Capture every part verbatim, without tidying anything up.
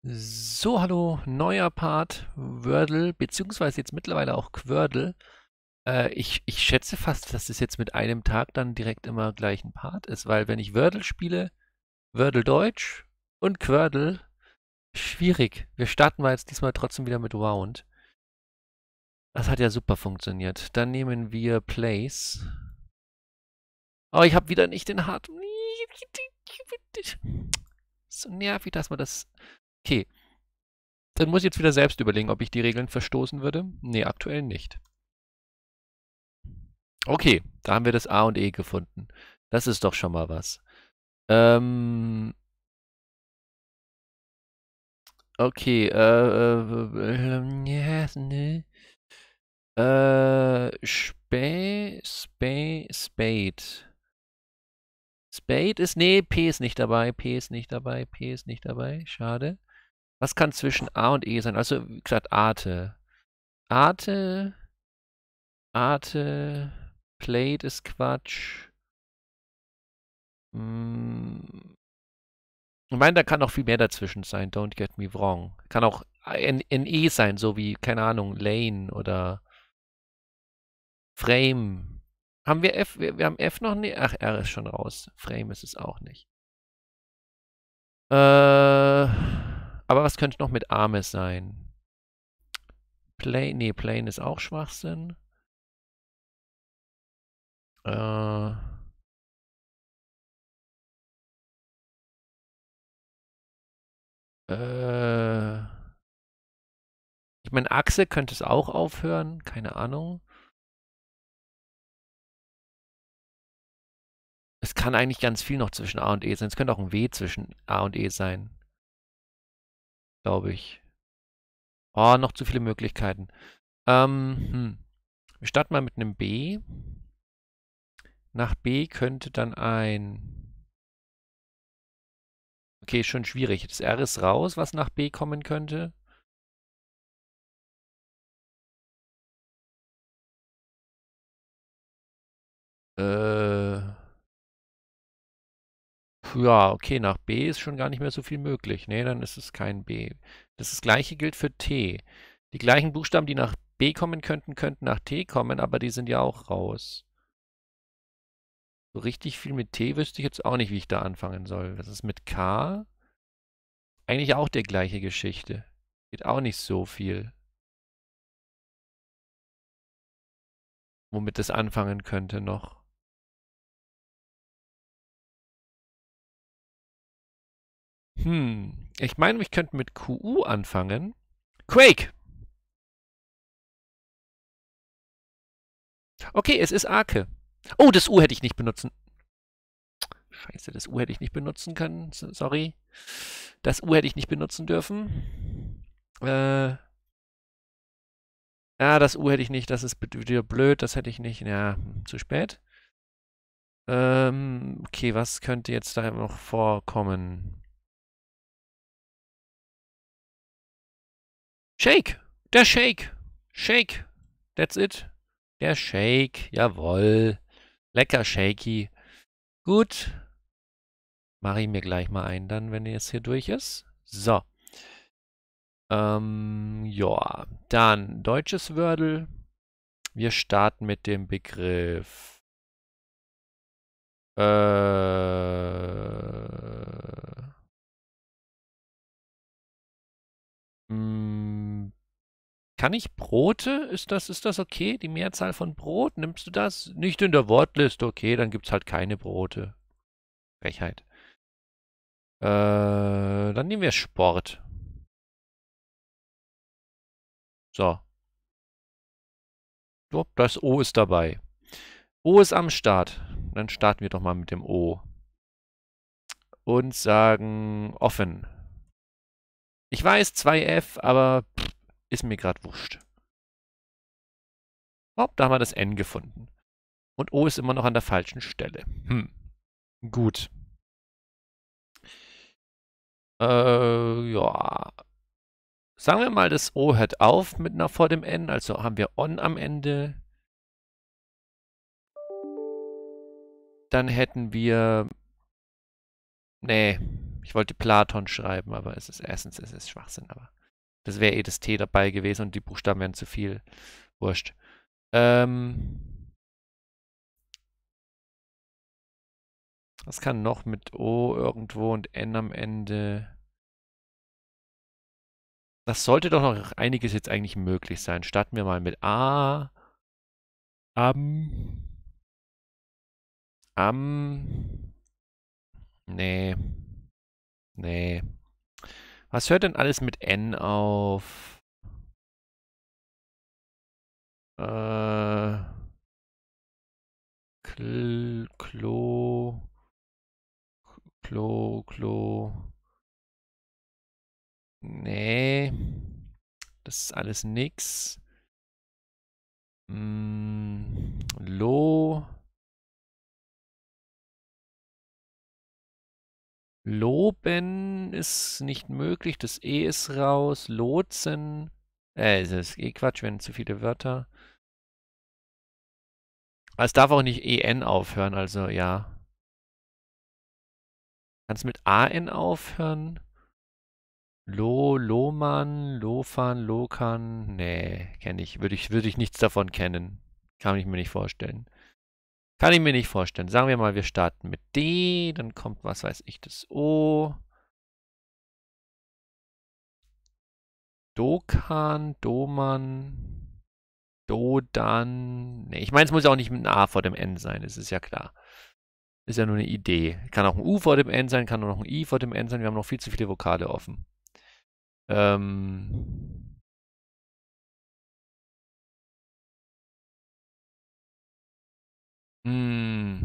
So, hallo, neuer Part, Wordle, beziehungsweise jetzt mittlerweile auch Quordle. Äh, ich, ich schätze fast, dass das jetzt mit einem Tag dann direkt immer gleich ein Part ist, weil wenn ich Wordle spiele, Wordle Deutsch und Quordle, schwierig. Wir starten mal jetzt diesmal trotzdem wieder mit Round. Das hat ja super funktioniert. Dann nehmen wir Place. Oh, ich habe wieder nicht den Hard. So nervig, dass man das... Okay, dann muss ich jetzt wieder selbst überlegen, ob ich die Regeln verstoßen würde. Nee, aktuell nicht. Okay, da haben wir das A und E gefunden. Das ist doch schon mal was. Ähm, okay, äh, äh, ja, ne. Äh, Spa, Spa, Spade. Spade ist, nee, P ist nicht dabei, P ist nicht dabei, P ist nicht dabei, schade. Was kann zwischen A und E sein? Also, wie gesagt, Arte. Arte, Arte, Plate ist Quatsch. Hm, Ich meine, da kann auch viel mehr dazwischen sein, don't get me wrong. Kann auch ein E sein, so wie, keine Ahnung, Lane oder Frame. Haben wir F? Wir, wir haben F noch nicht. Ach, R ist schon raus. Frame ist es auch nicht. Äh, aber was könnte noch mit Armes sein? Plane, nee, Plane ist auch Schwachsinn. Äh, äh, ich meine, Achse könnte es auch aufhören, keine Ahnung. Es kann eigentlich ganz viel noch zwischen A und E sein. Es könnte auch ein W zwischen A und E sein, glaube ich. Oh, noch zu viele Möglichkeiten. Ähm, hm. Wir starten mal mit einem B. Nach B könnte dann ein... Okay, schon schwierig. Das R ist raus, was nach B kommen könnte. Äh... Ja, okay, nach B ist schon gar nicht mehr so viel möglich. Nee, dann ist es kein B. Das Gleiche gilt für T. Die gleichen Buchstaben, die nach B kommen könnten, könnten nach T kommen, aber die sind ja auch raus. So richtig viel mit T wüsste ich jetzt auch nicht, wie ich da anfangen soll. Das ist mit K eigentlich auch die gleiche Geschichte. Geht auch nicht so viel, womit es anfangen könnte noch. Hm, ich meine, ich könnte mit Q U anfangen. Quake! Okay, es ist Arke. Oh, das U hätte ich nicht benutzen. Scheiße, das U hätte ich nicht benutzen können. Sorry. Das U hätte ich nicht benutzen dürfen. Äh, ja, das U hätte ich nicht. Das ist wieder blöd. Das hätte ich nicht. Ja, zu spät. Ähm, okay, was könnte jetzt da noch vorkommen? Shake! Der Shake! Shake! That's it. Der Shake. Jawoll. Lecker Shaky. Gut. Mache ich mir gleich mal ein, dann, wenn jetzt hier durch ist. So. Ähm, ja. Dann deutsches Wordle. Wir starten mit dem Begriff. Äh. Mh, kann ich Brote? Ist das, ist das okay? Die Mehrzahl von Brot? Nimmst du das? Nicht in der Wortliste. Okay, dann gibt's halt keine Brote. Frechheit. Äh, dann nehmen wir Sport. So. Das O ist dabei. O ist am Start. Dann starten wir doch mal mit dem O. Und sagen offen. Ich weiß, zwei F, aber pff, ist mir gerade wurscht. Hopp, da haben wir das N gefunden. Und O ist immer noch an der falschen Stelle. Hm. Gut. Äh, ja. Sagen wir mal, das O hört auf mit nach vor dem N, also haben wir on am Ende. Dann hätten wir... Nee, Ich wollte Platon schreiben, aber es ist erstens, es ist Schwachsinn, aber das wäre eh das T dabei gewesen und die Buchstaben wären zu viel. Wurscht. Ähm, was kann noch mit O irgendwo und N am Ende? Das sollte doch noch einiges jetzt eigentlich möglich sein. Starten wir mal mit A. Am. Am. Nee. Nee. Was hört denn alles mit N auf? Äh. Kl Klo. Klo. Klo. Nee. Das ist alles nix. Mm, Lo. Loben ist nicht möglich. Das E ist raus. Lotsen. Äh, das ist eh Quatsch, wenn zu viele Wörter. Aber es darf auch nicht E N aufhören, also ja. Kannst mit A N aufhören? Lo, Lohmann, Lofan, Lokan. Nee, kenne ich. Würde ich, würde ich nichts davon kennen. Kann ich mir nicht vorstellen. Kann ich mir nicht vorstellen. Sagen wir mal, wir starten mit D, dann kommt, was weiß ich, das O. Dokan, Doman, Dodan. Nee, ich meine, es muss ja auch nicht mit einem A vor dem N sein, das ist ja klar. Ist ja nur eine Idee. Kann auch ein U vor dem N sein, kann auch noch ein I vor dem N sein. Wir haben noch viel zu viele Vokale offen. Ähm. Hm.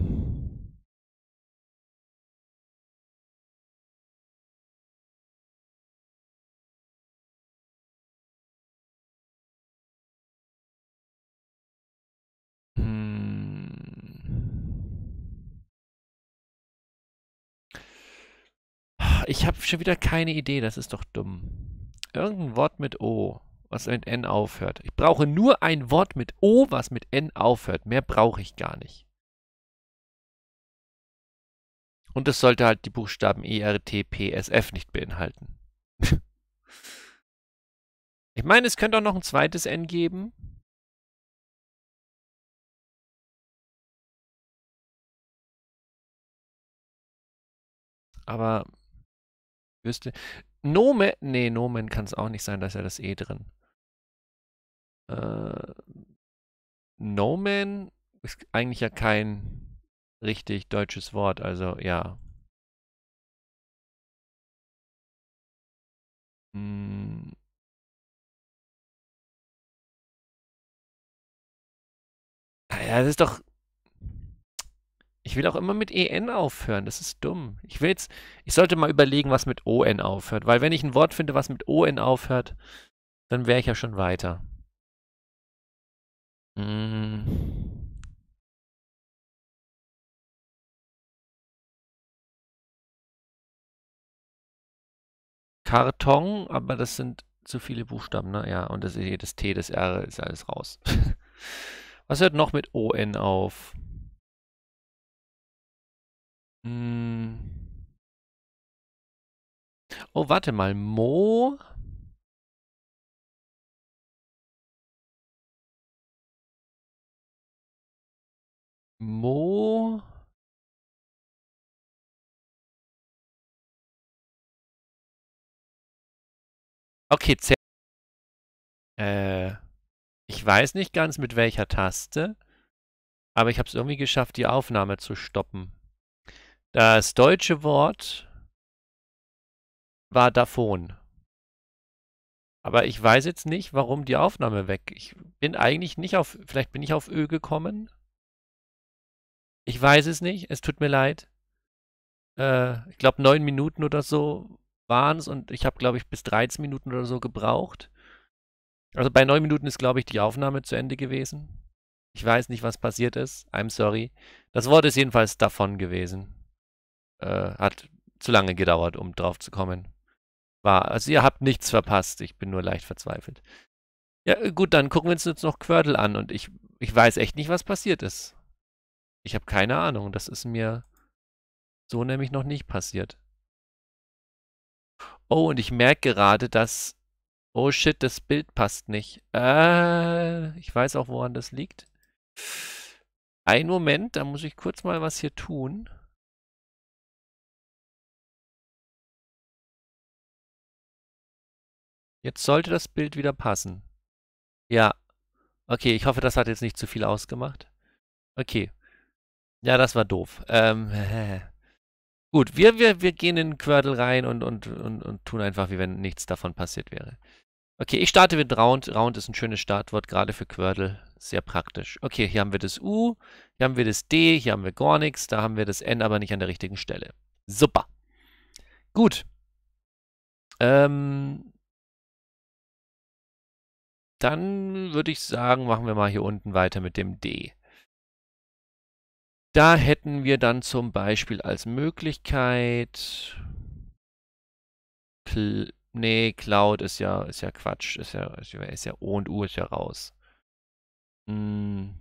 Hm. Ich habe schon wieder keine Idee, das ist doch dumm. Irgendein Wort mit O, was mit N aufhört. Ich brauche nur ein Wort mit O, was mit N aufhört. Mehr brauche ich gar nicht. Und es sollte halt die Buchstaben E, R, T, P, S, F nicht beinhalten. Ich meine, es könnte auch noch ein zweites N geben. Aber wüsste. Nomen. Nee, Nomen kann es auch nicht sein, da ist ja das E drin. Äh, Nomen ist eigentlich ja kein richtig deutsches Wort, also ja. Hm. Ja, das ist doch. Ich will auch immer mit E N aufhören, das ist dumm. Ich will jetzt. Ich sollte mal überlegen, was mit O N aufhört, weil wenn ich ein Wort finde, was mit O N aufhört, dann wäre ich ja schon weiter. Hm. Karton, aber das sind zu viele Buchstaben, ne? Ja, und das E, das T, das R ist alles raus. Was hört noch mit O N auf? Hm. Oh, warte mal. Mo? Mo? Okay, Z. Äh, ich weiß nicht ganz mit welcher Taste, aber ich habe es irgendwie geschafft, die Aufnahme zu stoppen. Das deutsche Wort war Dafon. Aber ich weiß jetzt nicht, warum die Aufnahme weg. Ich bin eigentlich nicht auf. Vielleicht bin ich auf Ö gekommen. Ich weiß es nicht. Es tut mir leid. Äh, ich glaube, neun Minuten oder so waren es und ich habe, glaube ich, bis dreizehn Minuten oder so gebraucht. Also bei neun Minuten ist, glaube ich, die Aufnahme zu Ende gewesen. Ich weiß nicht, was passiert ist. I'm sorry. Das Wort ist jedenfalls davon gewesen. Äh, hat zu lange gedauert, um drauf zu kommen. War, also ihr habt nichts verpasst. Ich bin nur leicht verzweifelt. Ja, gut, dann gucken wir uns jetzt noch Quördel an und ich, ich weiß echt nicht, was passiert ist. Ich habe keine Ahnung. Das ist mir so nämlich noch nicht passiert. Oh, und ich merke gerade, dass... Oh shit, das Bild passt nicht. Äh, ich weiß auch, woran das liegt. Ein Moment, da muss ich kurz mal was hier tun. Jetzt sollte das Bild wieder passen. Ja. Okay, ich hoffe, das hat jetzt nicht zu viel ausgemacht. Okay. Ja, das war doof. Ähm, gut, wir, wir, wir gehen in Quordle rein und, und, und, und tun einfach, wie wenn nichts davon passiert wäre. Okay, ich starte mit Round. Round ist ein schönes Startwort, gerade für Quordle. Sehr praktisch. Okay, hier haben wir das U, hier haben wir das D, hier haben wir gar nichts, da haben wir das N aber nicht an der richtigen Stelle. Super. Gut. Ähm, dann würde ich sagen, machen wir mal hier unten weiter mit dem D. Da hätten wir dann zum Beispiel als Möglichkeit... Cl nee, Cloud ist ja, ist ja Quatsch. Ist ja, ist ja, ist ja O und U ist ja raus. Hm.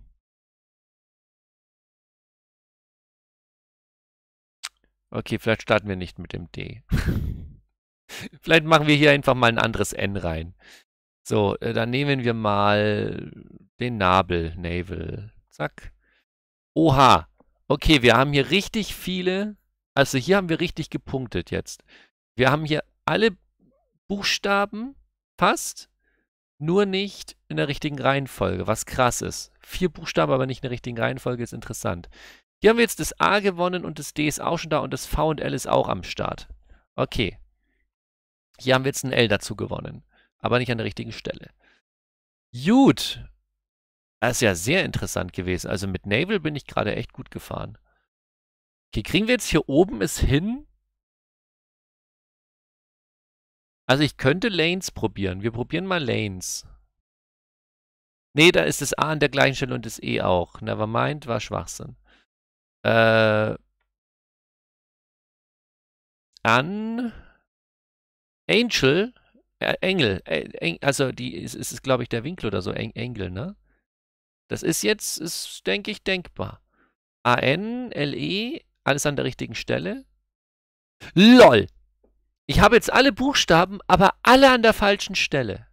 Okay, vielleicht starten wir nicht mit dem D. Vielleicht machen wir hier einfach mal ein anderes N rein. So, äh, dann nehmen wir mal den Nabel, Navel. Zack. Oha. Okay, wir haben hier richtig viele. Also hier haben wir richtig gepunktet jetzt. Wir haben hier alle Buchstaben fast, nur nicht in der richtigen Reihenfolge, was krass ist. Vier Buchstaben, aber nicht in der richtigen Reihenfolge, ist interessant. Hier haben wir jetzt das A gewonnen und das D ist auch schon da und das V und L ist auch am Start. Okay. Hier haben wir jetzt ein L dazu gewonnen, aber nicht an der richtigen Stelle. Gut. Das ist ja sehr interessant gewesen. Also mit Naval bin ich gerade echt gut gefahren. Okay, kriegen wir jetzt hier oben es hin? Also ich könnte Lanes probieren. Wir probieren mal Lanes. Nee, da ist das A an der gleichen Stelle und das E auch. Nevermind, war Schwachsinn. Äh, an Angel, äh, Engel, äh, also die ist, ist, ist glaube ich, der Winkel oder so, Eng, Engel, ne? Das ist jetzt, ist, denke ich, denkbar. A N, L E, alles an der richtigen Stelle. LOL! Ich habe jetzt alle Buchstaben, aber alle an der falschen Stelle.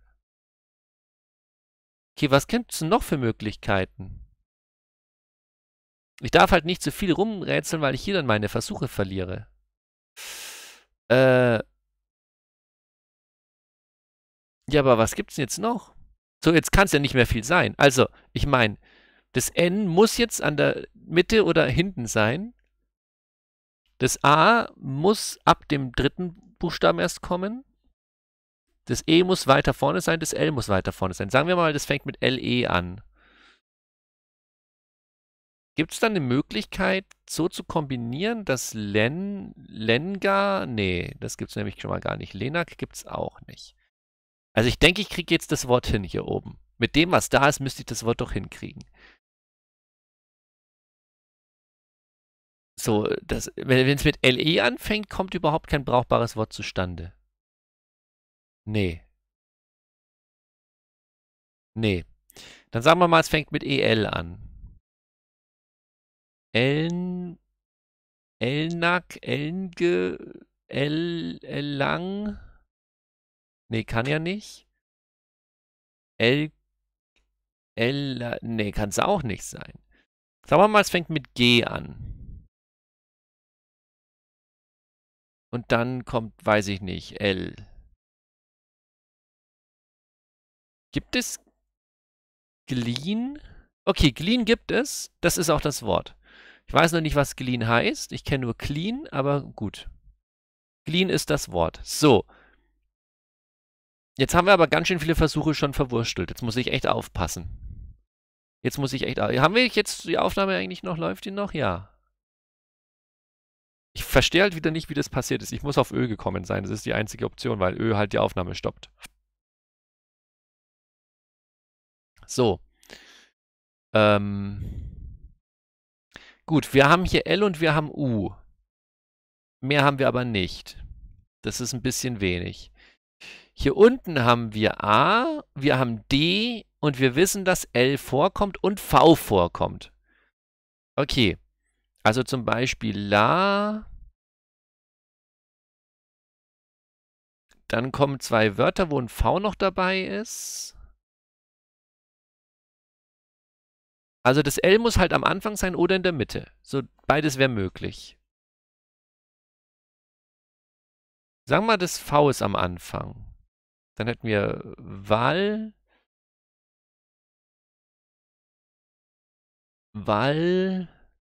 Okay, was gibt es denn noch für Möglichkeiten? Ich darf halt nicht zu viel rumrätseln, weil ich hier dann meine Versuche verliere. Äh. Ja, aber was gibt's denn jetzt noch? So, jetzt kann es ja nicht mehr viel sein. Also, ich meine, das N muss jetzt an der Mitte oder hinten sein. Das A muss ab dem dritten Buchstaben erst kommen. Das E muss weiter vorne sein, das L muss weiter vorne sein. Sagen wir mal, das fängt mit L E an. Gibt es dann eine Möglichkeit, so zu kombinieren, dass Len, Lenga, nee, das gibt es nämlich schon mal gar nicht. Lenak gibt es auch nicht. Also ich denke, ich kriege jetzt das Wort hin hier oben. Mit dem, was da ist, müsste ich das Wort doch hinkriegen. So, das, wenn es mit L E anfängt, kommt überhaupt kein brauchbares Wort zustande. Nee. Nee. Dann sagen wir mal, es fängt mit E L an. Eln, Elnack, Elnge, El, Ellang. Nee, kann ja nicht. El, El, nee, kann es auch nicht sein. Sagen wir mal, es fängt mit G an. Und dann kommt, weiß ich nicht, L. Gibt es Glean? Okay, Glean gibt es. Das ist auch das Wort. Ich weiß noch nicht, was Glean heißt. Ich kenne nur Clean, aber gut. Glean ist das Wort. So. Jetzt haben wir aber ganz schön viele Versuche schon verwurstelt. Jetzt muss ich echt aufpassen. Jetzt muss ich echt... Haben wir jetzt die Aufnahme eigentlich noch? Läuft die noch? Ja. Ich verstehe halt wieder nicht, wie das passiert ist. Ich muss auf Ö gekommen sein. Das ist die einzige Option, weil Ö halt die Aufnahme stoppt. So. Ähm. Gut, wir haben hier L und wir haben U. Mehr haben wir aber nicht. Das ist ein bisschen wenig. Hier unten haben wir A, wir haben D und wir wissen, dass L vorkommt und V vorkommt. Okay. Also zum Beispiel La. Dann kommen zwei Wörter, wo ein V noch dabei ist. Also das L muss halt am Anfang sein oder in der Mitte. So, beides wäre möglich. Sagen wir mal, das V ist am Anfang. Dann hätten wir Wal, Wal,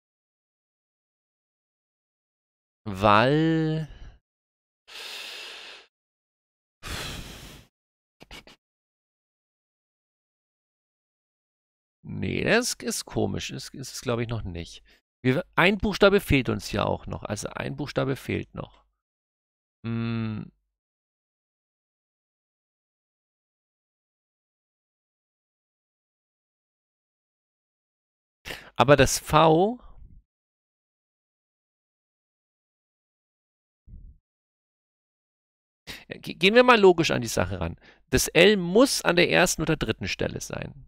Wal. Nee, das ist komisch. Das ist es, glaube ich, noch nicht. Wir, ein Buchstabe fehlt uns ja auch noch. Also ein Buchstabe fehlt noch. Hm. Aber das V. Gehen wir mal logisch an die Sache ran. Das L muss an der ersten oder dritten Stelle sein.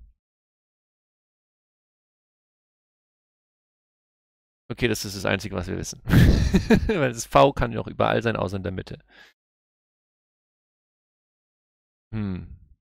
Okay, das ist das Einzige, was wir wissen. Weil das V kann ja auch überall sein, außer in der Mitte. Hm.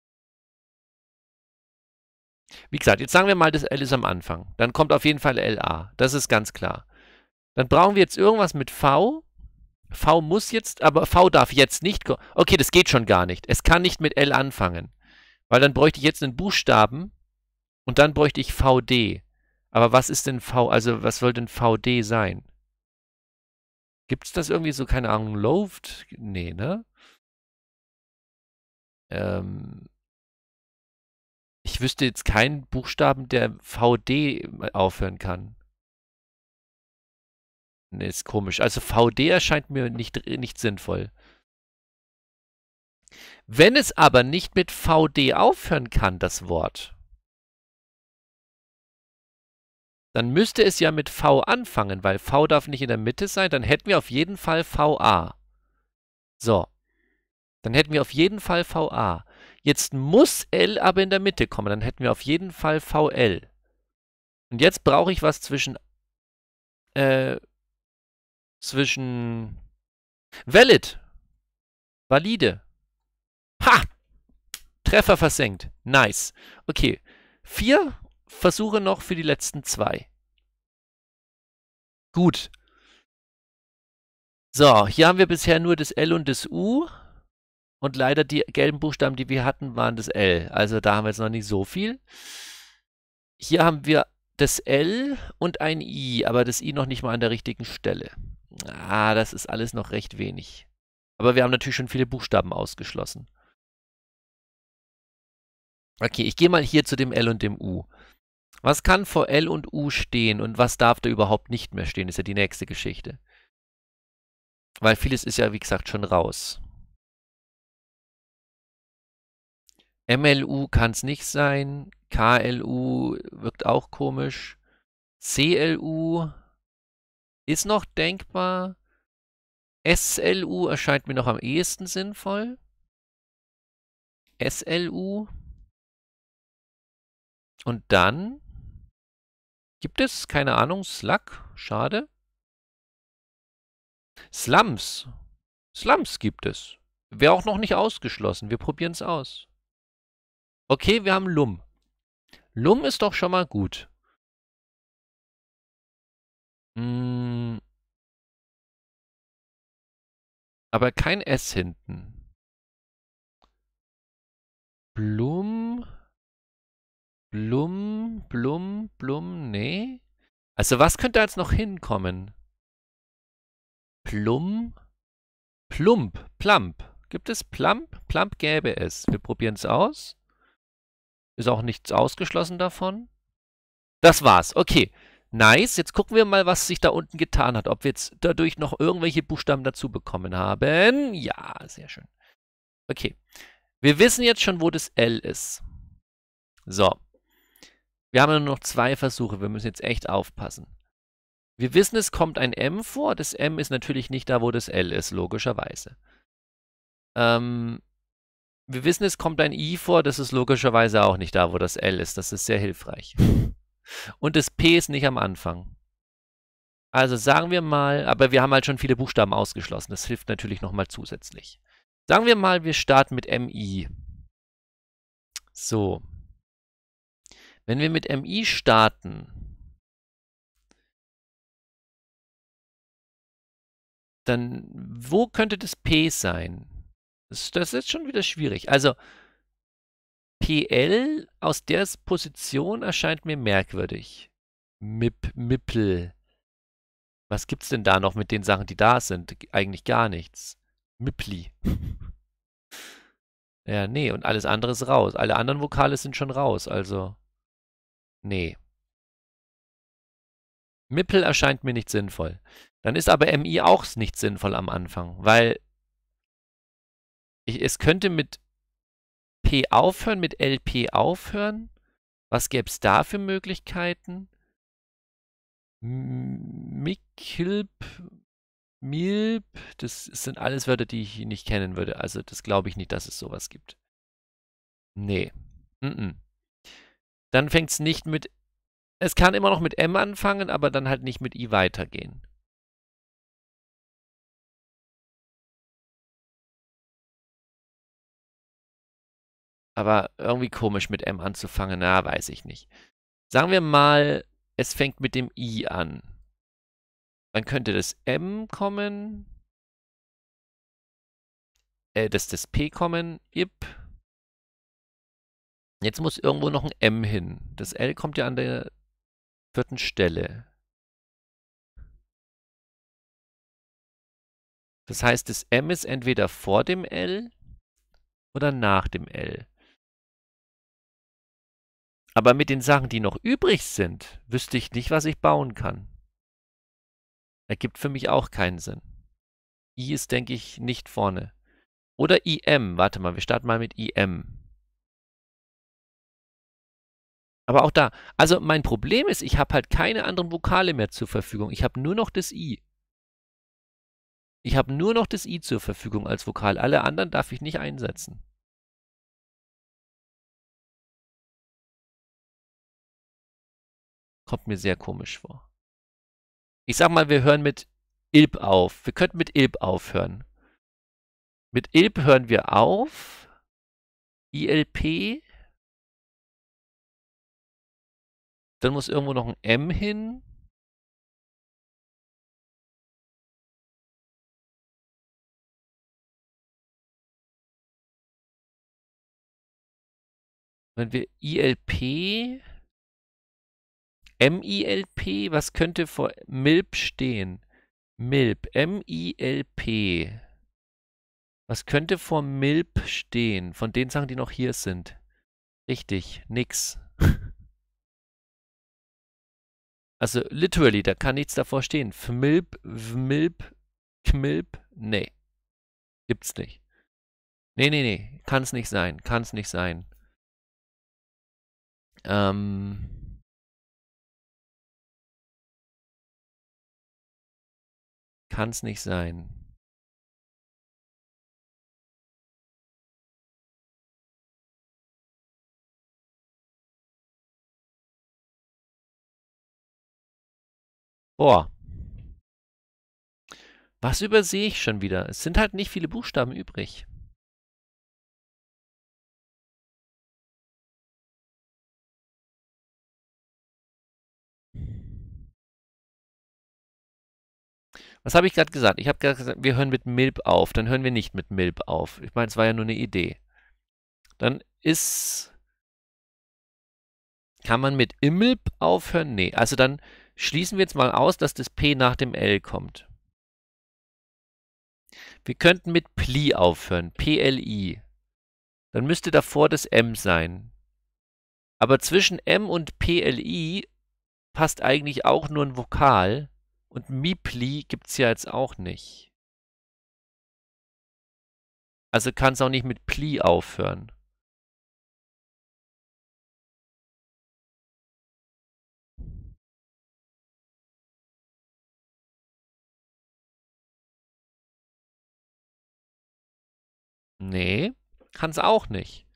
Wie gesagt, jetzt sagen wir mal, das L ist am Anfang. Dann kommt auf jeden Fall L A. Das ist ganz klar. Dann brauchen wir jetzt irgendwas mit V. V muss jetzt, aber V darf jetzt nicht. Okay, das geht schon gar nicht. Es kann nicht mit L anfangen. Weil dann bräuchte ich jetzt einen Buchstaben und dann bräuchte ich V D. Aber was ist denn V, also was soll denn V D sein? Gibt es das irgendwie so, keine Ahnung, Loathed? Nee, ne? Ähm, ich wüsste jetzt keinen Buchstaben, der V D aufhören kann. Ne, ist komisch. Also V D erscheint mir nicht, nicht sinnvoll. Wenn es aber nicht mit V D aufhören kann, das Wort, dann müsste es ja mit V anfangen, weil V darf nicht in der Mitte sein. Dann hätten wir auf jeden Fall V A. So. Dann hätten wir auf jeden Fall V A. Jetzt muss L aber in der Mitte kommen. Dann hätten wir auf jeden Fall V L. Und jetzt brauche ich was zwischen äh, zwischen valid. Valide. Ha! Treffer versenkt. Nice. Okay. Vier Versuche noch für die letzten zwei. Gut. So, hier haben wir bisher nur das L und das U. Und leider die gelben Buchstaben, die wir hatten, waren das L. Also da haben wir jetzt noch nicht so viel. Hier haben wir das L und ein I, aber das I noch nicht mal an der richtigen Stelle. Ah, das ist alles noch recht wenig. Aber wir haben natürlich schon viele Buchstaben ausgeschlossen. Okay, ich gehe mal hier zu dem L und dem U. Was kann vor L und U stehen und was darf da überhaupt nicht mehr stehen, ist ja die nächste Geschichte. Weil vieles ist ja, wie gesagt, schon raus. M L U kann es nicht sein. K L U wirkt auch komisch. C L U ist noch denkbar. S L U erscheint mir noch am ehesten sinnvoll. S L U. Und dann gibt es, keine Ahnung, Slug. Schade. Slums. Slums gibt es. Wäre auch noch nicht ausgeschlossen. Wir probieren es aus. Okay, wir haben Lum. Lum ist doch schon mal gut. Hm. Aber kein S hinten. Blum. Blum, Blum, Blum, nee. Also was könnte jetzt noch hinkommen? Plum, Plump, Plump. Gibt es Plump? Plump gäbe es. Wir probieren es aus. Ist auch nichts ausgeschlossen davon. Das war's. Okay. Nice. Jetzt gucken wir mal, was sich da unten getan hat. Ob wir jetzt dadurch noch irgendwelche Buchstaben dazu bekommen haben. Ja, sehr schön. Okay. Wir wissen jetzt schon, wo das L ist. So. Wir haben nur noch zwei Versuche. Wir müssen jetzt echt aufpassen. Wir wissen, es kommt ein M vor. Das M ist natürlich nicht da, wo das L ist, logischerweise. Ähm, wir wissen, es kommt ein I vor. Das ist logischerweise auch nicht da, wo das L ist. Das ist sehr hilfreich. Und das P ist nicht am Anfang. Also sagen wir mal, aber wir haben halt schon viele Buchstaben ausgeschlossen. Das hilft natürlich nochmal zusätzlich. Sagen wir mal, wir starten mit M I. So. Wenn wir mit M I starten, dann wo könnte das P sein? Das, das ist schon wieder schwierig. Also P L aus der Position erscheint mir merkwürdig. Mip, Mippel. Was gibt's denn da noch mit den Sachen, die da sind? Eigentlich gar nichts. Mippli. Ja, nee, und alles andere ist raus. Alle anderen Vokale sind schon raus, also. Nee. Mippel erscheint mir nicht sinnvoll. Dann ist aber M I auch nicht sinnvoll am Anfang, weil ich, es könnte mit P aufhören, mit L P aufhören. Was gäbe es da für Möglichkeiten? Mikilp, Milb, das sind alles Wörter, die ich nicht kennen würde. Also das glaube ich nicht, dass es sowas gibt. Nee. Mm -mm. Dann fängt es nicht mit... Es kann immer noch mit M anfangen, aber dann halt nicht mit I weitergehen. Aber irgendwie komisch mit M anzufangen, na, weiß ich nicht. Sagen wir mal, es fängt mit dem I an. Dann könnte das M kommen. Äh, das, das P kommen. Ip. Jetzt muss irgendwo noch ein M hin. Das L kommt ja an der vierten Stelle. Das heißt, das M ist entweder vor dem L oder nach dem L. Aber mit den Sachen, die noch übrig sind, wüsste ich nicht, was ich bauen kann. Ergibt für mich auch keinen Sinn. I ist, denke ich, nicht vorne. Oder I M. Warte mal, wir starten mal mit I M. Aber auch da, also mein Problem ist, ich habe halt keine anderen Vokale mehr zur Verfügung. Ich habe nur noch das I. Ich habe nur noch das I zur Verfügung als Vokal. Alle anderen darf ich nicht einsetzen. Kommt mir sehr komisch vor. Ich sag mal, wir hören mit Ilb auf. Wir könnten mit Ilb aufhören. Mit Ilb hören wir auf. I L P. Dann muss irgendwo noch ein M hin. Wenn wir I L P, M I L P, was könnte vor Milb stehen? Milb, M I L P. Was könnte vor Milb stehen? Von den Sachen, die noch hier sind. Richtig, nix. Also literally, da kann nichts davor stehen. Fmilb, Vmilb, Kmilb, nee. Gibt's nicht. Nee, nee, nee. Kann's nicht sein. Kann's nicht sein. Ähm. Kann's nicht sein. Boah. Was übersehe ich schon wieder? Es sind halt nicht viele Buchstaben übrig. Was habe ich gerade gesagt? Ich habe gerade gesagt, wir hören mit Milb auf. Dann hören wir nicht mit Milb auf. Ich meine, es war ja nur eine Idee. Dann ist... Kann man mit Imilb aufhören? Nee. Also dann schließen wir jetzt mal aus, dass das P nach dem L kommt. Wir könnten mit Pli aufhören. P L I. Dann müsste davor das M sein. Aber zwischen M und P L I passt eigentlich auch nur ein Vokal. Und Mipli gibt es ja jetzt auch nicht. Also kann es auch nicht mit Pli aufhören. Nee, kann es auch nicht.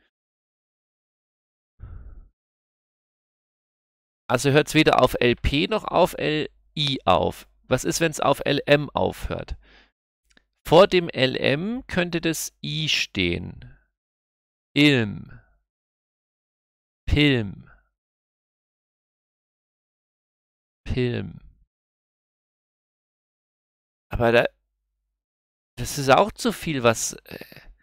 Also hört es weder auf L P noch auf L I auf. Was ist, wenn es auf L M aufhört? Vor dem L M könnte das I stehen. Ilm. Pilm. Pilm. Aber da, das ist auch zu viel, was... Äh,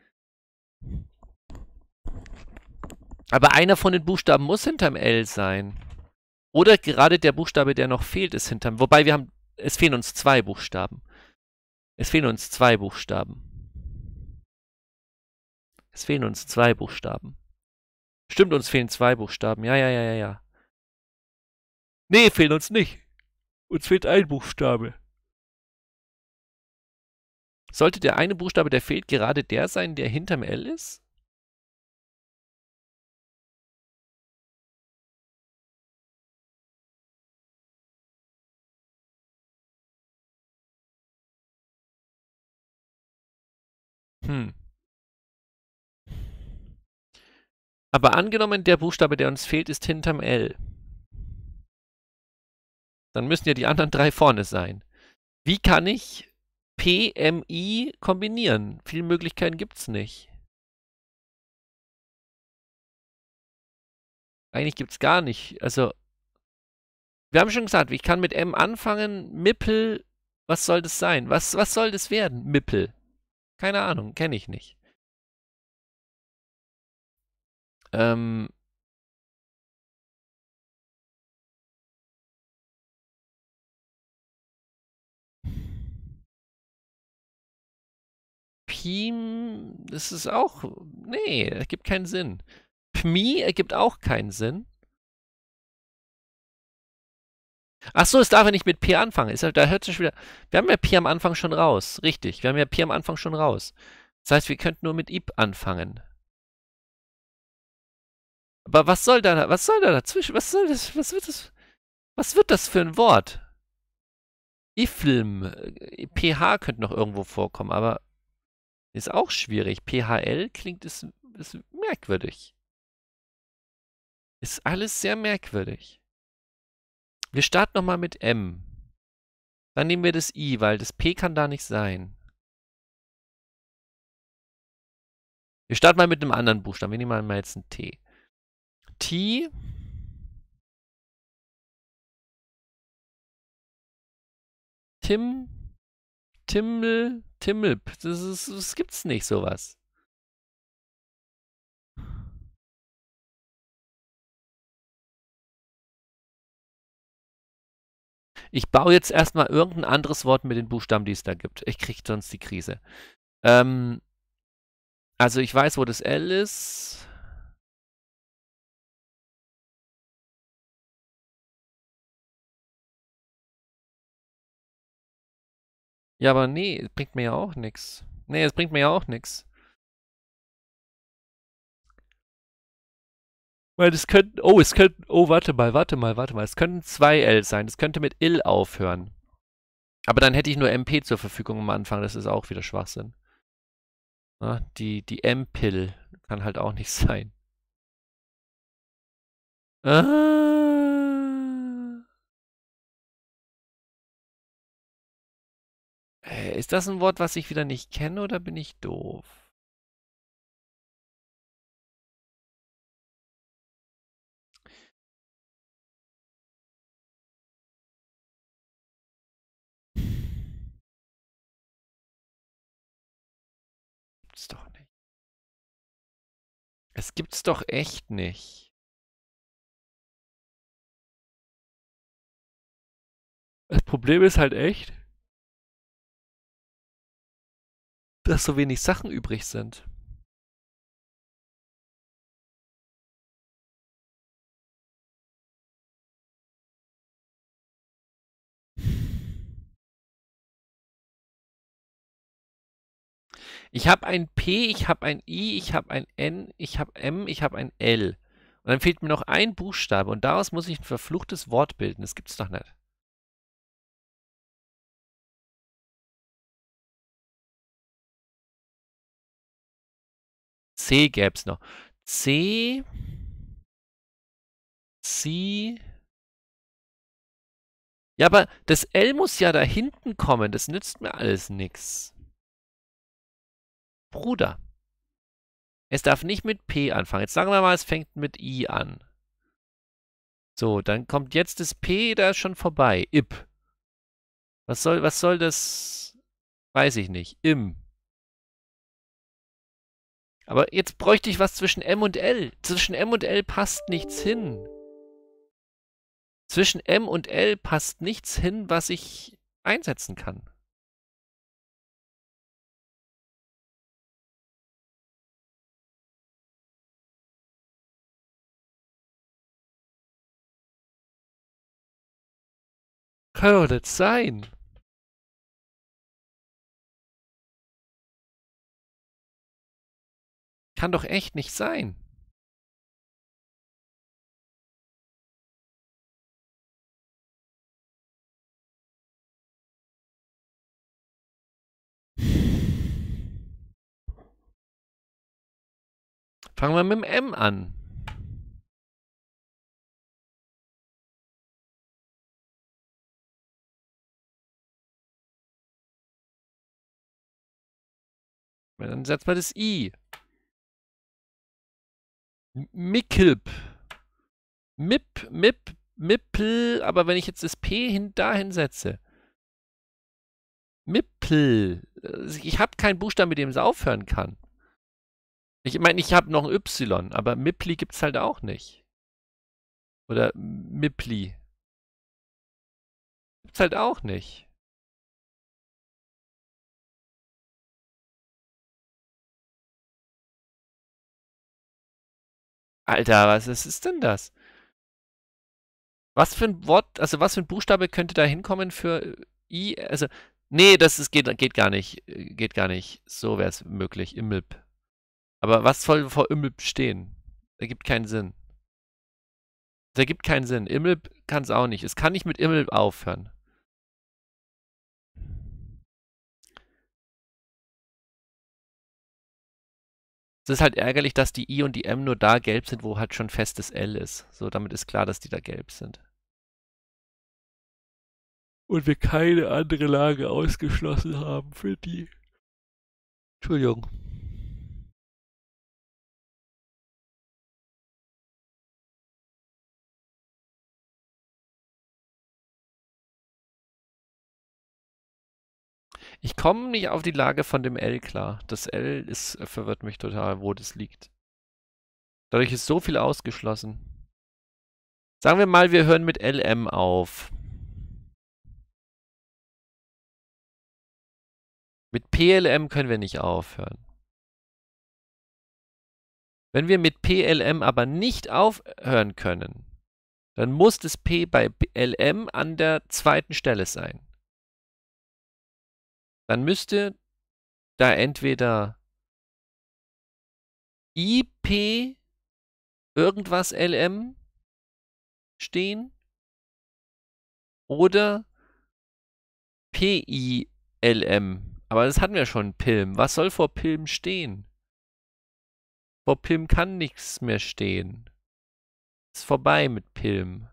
aber einer von den Buchstaben muss hinterm L sein. Oder gerade der Buchstabe, der noch fehlt, ist hinterm... Wobei wir haben... Es fehlen uns zwei Buchstaben. Es fehlen uns zwei Buchstaben. Es fehlen uns zwei Buchstaben. Stimmt, uns fehlen zwei Buchstaben. Ja, ja, ja, ja, ja. Nee, fehlen uns nicht. Uns fehlt ein Buchstabe. Sollte der eine Buchstabe, der fehlt, gerade der sein, der hinterm L ist? Hm. Aber angenommen, der Buchstabe, der uns fehlt, ist hinterm L. Dann müssen ja die anderen drei vorne sein. Wie kann ich P, M, I kombinieren? Viele Möglichkeiten gibt es nicht. Eigentlich gibt es gar nicht. Also, wir haben schon gesagt, ich kann mit M anfangen. Mippel, was soll das sein? Was, was soll das werden? Mippel. Keine Ahnung, kenne ich nicht. Ähm, Pim, das ist auch. Nee, ergibt keinen Sinn. Pmi ergibt auch keinen Sinn. Achso, es darf ja nicht mit P anfangen. Ist ja, da hört sich wieder. Wir haben ja P am Anfang schon raus. Richtig, wir haben ja P am Anfang schon raus. Das heißt, wir könnten nur mit Ip anfangen. Aber was soll da, was soll da dazwischen? Was soll das? Was wird das? Was wird das für ein Wort? Iflm. P H könnte noch irgendwo vorkommen, aber ist auch schwierig. P H L klingt, ist, ist merkwürdig. Ist alles sehr merkwürdig. Wir starten nochmal mit M. Dann nehmen wir das I, weil das P kann da nicht sein. Wir starten mal mit einem anderen Buchstaben. Wir nehmen mal jetzt ein T. T. Tim. Timmel. Timmelp. Das, ist, das gibt's nicht, sowas. Ich baue jetzt erstmal irgendein anderes Wort mit den Buchstaben, die es da gibt. Ich kriege sonst die Krise. Ähm, also ich weiß, wo das L ist. Ja, aber nee, es bringt mir ja auch nichts. Nee, es bringt mir ja auch nichts. Weil es könnten, oh, es könnten, oh, warte mal, warte mal, warte mal. Es könnten zwei L sein. Es könnte mit ill aufhören. Aber dann hätte ich nur M P zur Verfügung am Anfang. Das ist auch wieder Schwachsinn. Na, die die M-Pill kann halt auch nicht sein. Ah. Äh, Ist das ein Wort, was ich wieder nicht kenne, oder bin ich doof? Gibt's doch nicht. Es gibt's doch echt nicht. Das Problem ist halt echt, dass so wenig Sachen übrig sind. Ich habe ein P, ich habe ein I, ich habe ein N, ich habe M, ich habe ein L. Und dann fehlt mir noch ein Buchstabe und daraus muss ich ein verfluchtes Wort bilden. Das gibt's doch nicht. C gäb's noch. C, C. Ja, aber das L muss ja da hinten kommen. Das nützt mir alles nix. Bruder. Es darf nicht mit P anfangen. Jetzt sagen wir mal, es fängt mit I an. So, dann kommt jetzt das P, da ist schon vorbei. Ip. Was soll, was soll das? Weiß ich nicht. Im. Aber jetzt bräuchte ich was zwischen M und L. Zwischen M und L passt nichts hin. Zwischen M und L passt nichts hin, was ich einsetzen kann. Kann doch nicht sein. Kann doch echt nicht sein. Fangen wir mit dem M an. Dann setzen wir das I. Mikilp. Mip, Mip, Mippel. Aber wenn ich jetzt das P hin, dahin setze. Mippel. Ich habe keinen Buchstaben, mit dem es aufhören kann. Ich meine, ich habe noch ein Y, aber Mippli gibt es halt auch nicht. Oder Mippli. Gibt's halt auch nicht. Alter, was ist, ist denn das? Was für ein Wort, also was für ein Buchstabe könnte da hinkommen für I? Also, nee, das ist, geht, geht gar nicht. Geht gar nicht. So wäre es möglich. Imilp. Aber was soll vor Imilp stehen? Ergibt keinen Sinn. Das ergibt keinen Sinn. Imilp kann es auch nicht. Es kann nicht mit Imilp aufhören. Es ist halt ärgerlich, dass die I und die M nur da gelb sind, wo halt schon festes L ist. So, damit ist klar, dass die da gelb sind. Und wir keine andere Lage ausgeschlossen haben für die. Entschuldigung. Ich komme nicht auf die Lage von dem L klar. Das L ist, verwirrt mich total, wo das liegt. Dadurch ist so viel ausgeschlossen. Sagen wir mal, wir hören mit L M auf. Mit P L M können wir nicht aufhören. Wenn wir mit P L M aber nicht aufhören können, dann muss das P bei L M an der zweiten Stelle sein. Dann müsste da entweder I P irgendwas L M stehen oder P I L M. Aber das hatten wir schon, Pilm. Was soll vor Pilm stehen? Vor Pilm kann nichts mehr stehen. Ist vorbei mit Pilm.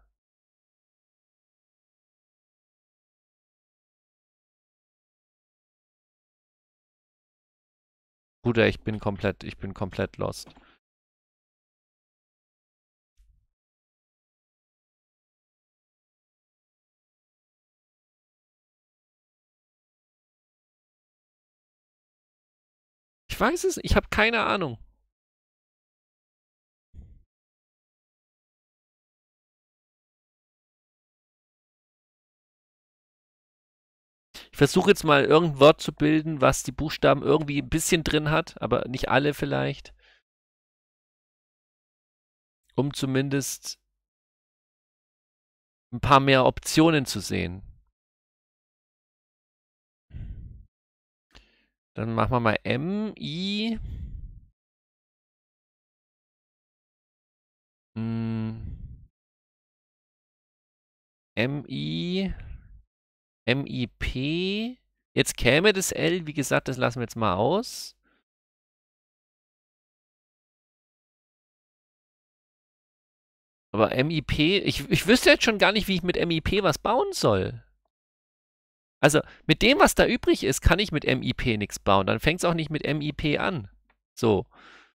Bruder, ich bin komplett, ich bin komplett lost. Ich weiß es, ich habe keine Ahnung. Ich versuche jetzt mal irgendein Wort zu bilden, was die Buchstaben irgendwie ein bisschen drin hat, aber nicht alle vielleicht. Um zumindest ein paar mehr Optionen zu sehen. Dann machen wir mal M, I. Hm. M, I. M, I, P. Jetzt käme das L, wie gesagt, das lassen wir jetzt mal aus. Aber M I P, ich, ich wüsste jetzt schon gar nicht, wie ich mit M I P was bauen soll. Also mit dem, was da übrig ist, kann ich mit M I P nichts bauen. Dann fängt es auch nicht mit M I P an. So.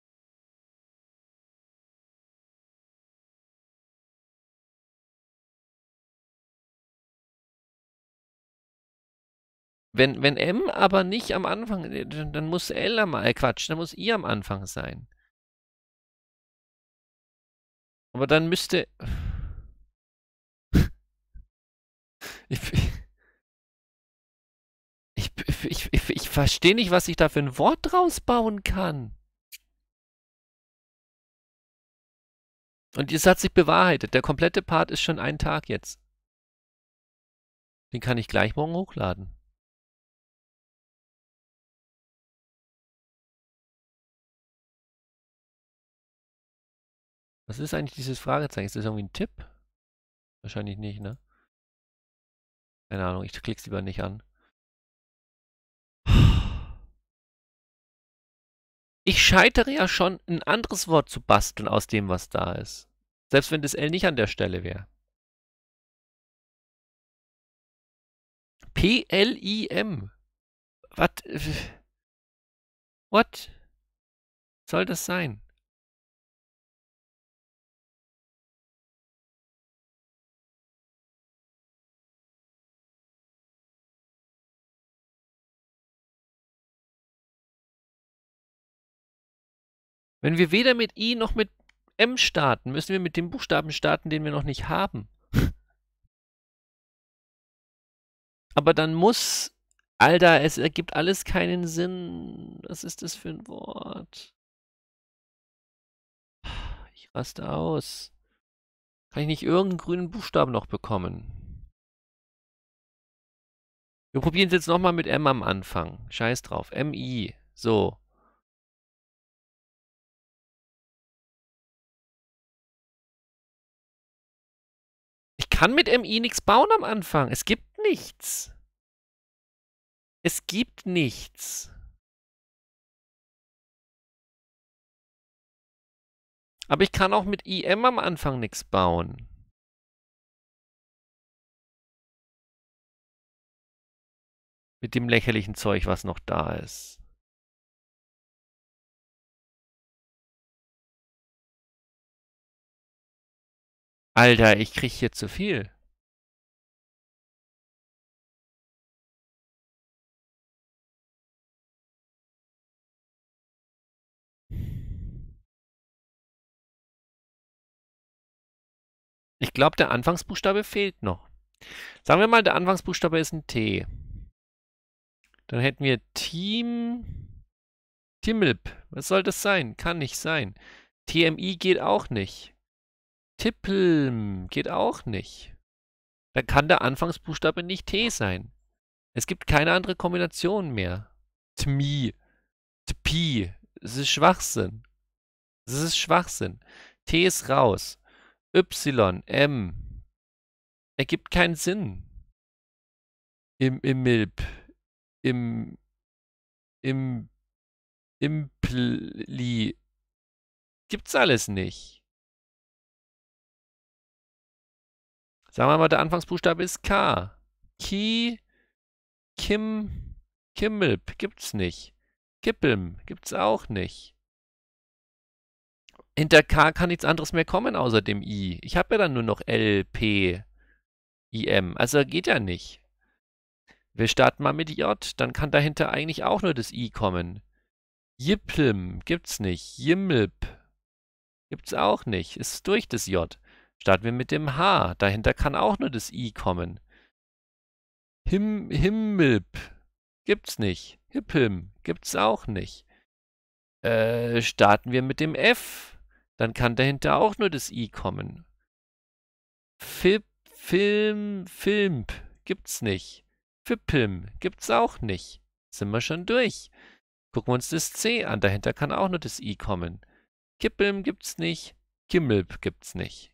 Wenn, wenn M aber nicht am Anfang, äh, dann dann muss L am, äh, Quatsch, dann muss I am Anfang sein. Aber dann müsste. Ich, ich, ich, ich, ich verstehe nicht, was ich da für ein Wort draus bauen kann. Und es hat sich bewahrheitet. Der komplette Part ist schon ein Tag jetzt. Den kann ich gleich morgen hochladen. Was ist eigentlich dieses Fragezeichen? Ist das irgendwie ein Tipp? Wahrscheinlich nicht, ne? Keine Ahnung, ich klick's lieber nicht an. Ich scheitere ja schon, ein anderes Wort zu basteln aus dem, was da ist. Selbst wenn das L nicht an der Stelle wäre. P L I M. Was? What? Soll das sein? Wenn wir weder mit I noch mit M starten, müssen wir mit dem Buchstaben starten, den wir noch nicht haben. Aber dann muss. Alter, es ergibt alles keinen Sinn. Was ist das für ein Wort? Ich raste aus. Kann ich nicht irgendeinen grünen Buchstaben noch bekommen? Wir probieren es jetzt nochmal mit M am Anfang. Scheiß drauf. M I. So. Ich kann mit M I nichts bauen am Anfang. Es gibt nichts. Es gibt nichts. Aber ich kann auch mit I M am Anfang nichts bauen. Mit dem lächerlichen Zeug, was noch da ist. Alter, ich krieg hier zu viel. Ich glaube, der Anfangsbuchstabe fehlt noch. Sagen wir mal, der Anfangsbuchstabe ist ein T. Dann hätten wir Team. Timmelp. Was soll das sein? Kann nicht sein. T M I geht auch nicht. Tippelm geht auch nicht. Dann kann der Anfangsbuchstabe nicht T sein. Es gibt keine andere Kombination mehr. Tmi. Tpi. Es ist Schwachsinn. Es ist Schwachsinn. T ist raus. Y. M. Ergibt keinen Sinn. Im, im Milb. Im, im, Impli. Gibt's alles nicht. Sagen wir mal, der Anfangsbuchstabe ist K. Ki, Kim, Kimmelp gibt's nicht. Kippelm gibt's auch nicht. Hinter K kann nichts anderes mehr kommen außer dem I. Ich habe ja dann nur noch L, P, I, M. Also geht ja nicht. Wir starten mal mit J, dann kann dahinter eigentlich auch nur das I kommen. Jiplm gibt's nicht. Jimmelp gibt's auch nicht. Ist durch das J. Starten wir mit dem H. Dahinter kann auch nur das I kommen. Him, Himmelp gibt's nicht. Hippelm gibt's auch nicht. Äh, starten wir mit dem F. Dann kann dahinter auch nur das I kommen. Fip, Film, Filmp gibt's nicht. Fippelm gibt's auch nicht. Sind wir schon durch. Gucken wir uns das C an. Dahinter kann auch nur das I kommen. Kippelm gibt's nicht. Kimmelp gibt's nicht.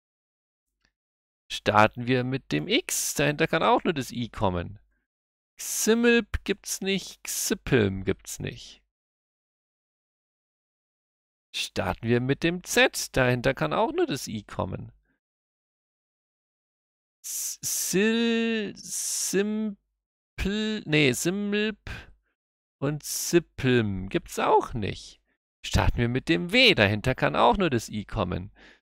Starten wir mit dem X. Dahinter kann auch nur das I kommen. Ximmelp gibt's nicht. Xippelm gibt's nicht. Starten wir mit dem Z. Dahinter kann auch nur das I kommen. Sil, Sim, Simpl, nee, Simlp und Sippelm gibt's auch nicht. Starten wir mit dem W, dahinter kann auch nur das I kommen.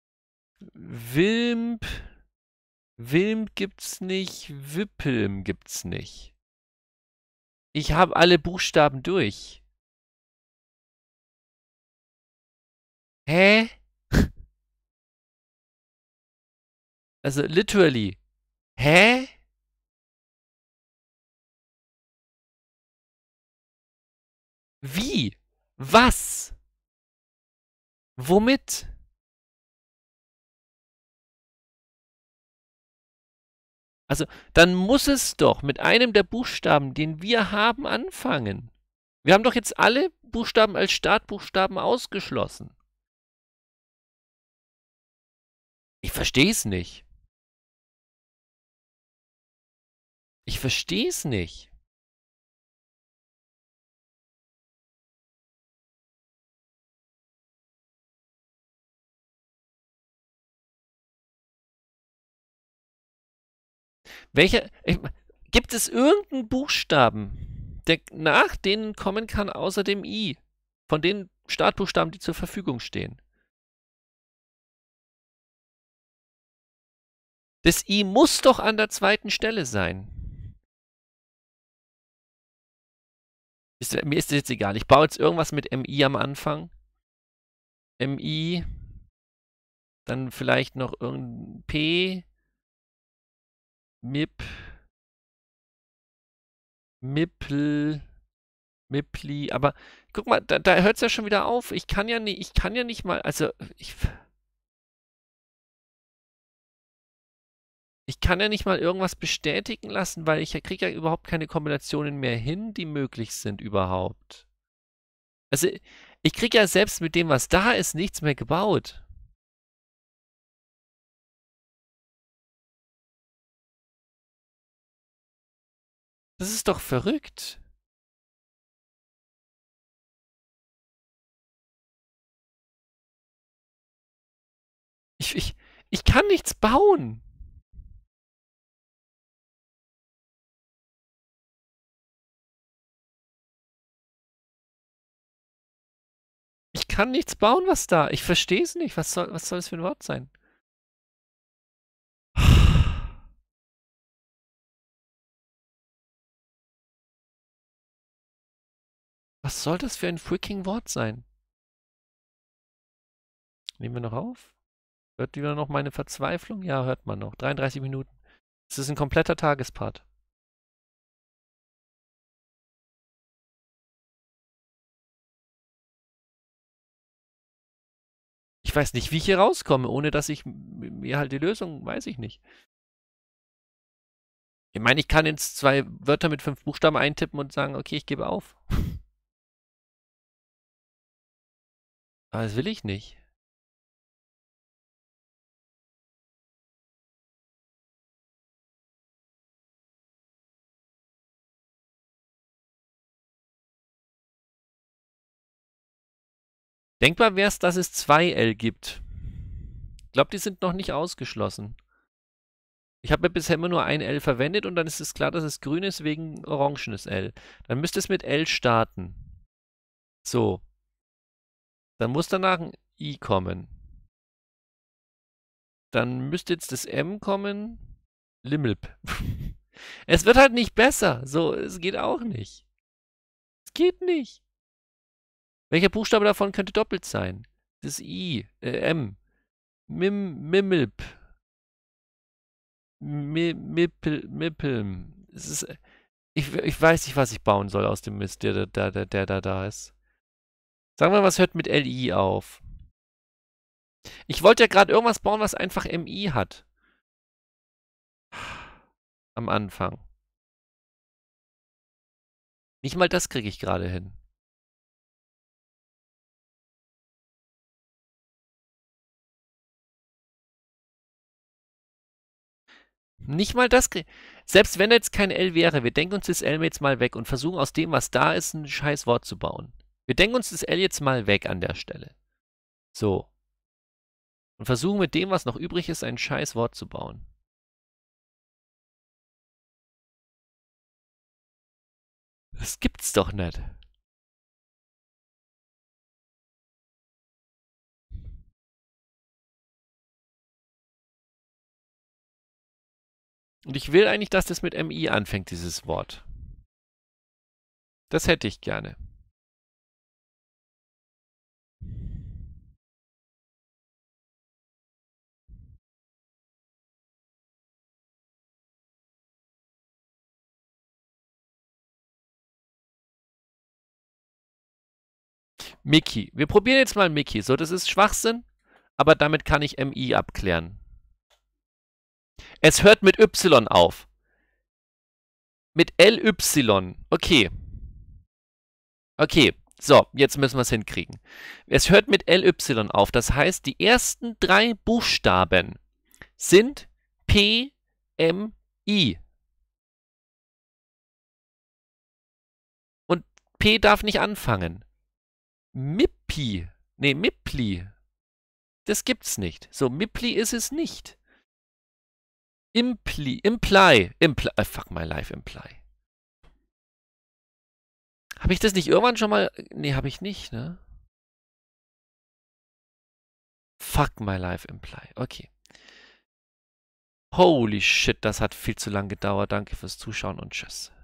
Wilmp, Wilmp gibt's nicht, Wippelm gibt's nicht. Ich habe alle Buchstaben durch. Hä? Also literally. Hä? Wie? Was? Womit? Also, dann muss es doch mit einem der Buchstaben, den wir haben, anfangen. Wir haben doch jetzt alle Buchstaben als Startbuchstaben ausgeschlossen. Ich verstehe es nicht. Ich verstehe es nicht. Welcher, ich, gibt es irgendeinen Buchstaben, der nach denen kommen kann, außer dem I? Von den Startbuchstaben, die zur Verfügung stehen. Das I muss doch an der zweiten Stelle sein. Ist, mir ist das jetzt egal. Ich baue jetzt irgendwas mit M I am Anfang. M I. Dann vielleicht noch irgendein P. M I P. Mippl. Mippli. Aber guck mal, da, da hört es ja schon wieder auf. Ich kann ja nicht, ich kann ja nicht mal, also ich, ich kann ja nicht mal irgendwas bestätigen lassen, weil ich kriege ja überhaupt keine Kombinationen mehr hin, die möglich sind überhaupt. Also ich kriege ja selbst mit dem, was da ist, nichts mehr gebaut. Das ist doch verrückt. Ich, ich, ich kann nichts bauen. Ich kann nichts bauen, was da. Ich verstehe es nicht. Was soll, was soll das für ein Wort sein? Was soll das für ein freaking Wort sein? Nehmen wir noch auf? Hört wieder noch meine Verzweiflung? Ja, hört man noch. dreiunddreißig Minuten. Das ist ein kompletter Tagespart. Ich weiß nicht, wie ich hier rauskomme, ohne dass ich mir halt die Lösung, weiß ich nicht. Ich meine, ich kann jetzt zwei Wörter mit fünf Buchstaben eintippen und sagen, okay, ich gebe auf. Aber das will ich nicht. Denkbar wäre es, dass es zwei L gibt. Ich glaube, die sind noch nicht ausgeschlossen. Ich habe ja bisher immer nur ein L verwendet und dann ist es klar, dass es grün ist wegen orangenes L. Dann müsste es mit L starten. So. Dann muss danach ein I kommen. Dann müsste jetzt das M kommen. Limmelp. Es wird halt nicht besser. So, es geht auch nicht. Es geht nicht. Welcher Buchstabe davon könnte doppelt sein? Das I, äh, M. Mim, Mimmelp. Mi, Mippel, Mippelm. Es ist, ich, ich weiß nicht, was ich bauen soll aus dem Mist, der, der, der, der da da ist. Sagen wir mal, was hört mit L I auf? Ich wollte ja gerade irgendwas bauen, was einfach M I hat. Am Anfang. Nicht mal das kriege ich gerade hin. Nicht mal das kriege Selbst wenn jetzt kein L wäre, wir denken uns das L jetzt mal weg und versuchen aus dem, was da ist, ein scheiß Wort zu bauen. Wir denken uns das L jetzt mal weg an der Stelle. So. Und versuchen mit dem, was noch übrig ist, ein scheiß Wort zu bauen. Das gibt's doch nicht. Und ich will eigentlich, dass das mit M I anfängt, dieses Wort. Das hätte ich gerne. Mickey. Wir probieren jetzt mal Mickey. So, das ist Schwachsinn, aber damit kann ich M I abklären. Es hört mit Y auf. Mit L Y. Okay. Okay. So, jetzt müssen wir es hinkriegen. Es hört mit L Y auf. Das heißt, die ersten drei Buchstaben sind P M I. Und P darf nicht anfangen. Mippi. Nee, Mippli. Das gibt's nicht. So, Mippli ist es nicht. Impli. Imply. Imply. Uh, fuck my life, Imply. Habe ich das nicht irgendwann schon mal? Nee, habe ich nicht, ne? Fuck my life, Imply. Okay. Holy shit, das hat viel zu lang gedauert. Danke fürs Zuschauen und tschüss.